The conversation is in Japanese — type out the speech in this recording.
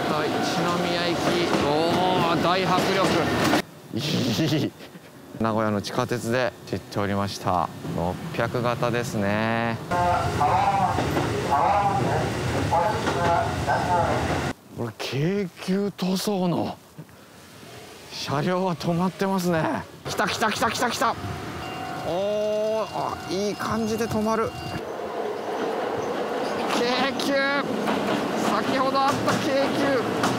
一宮駅。おお、大迫力。いい。名古屋の地下鉄で知っておりました。600型ですね。これ京急塗装の車両は止まってますね。来た来た来た来た来た。おお、あ、いい感じで止まる。京急、先ほどあった京急。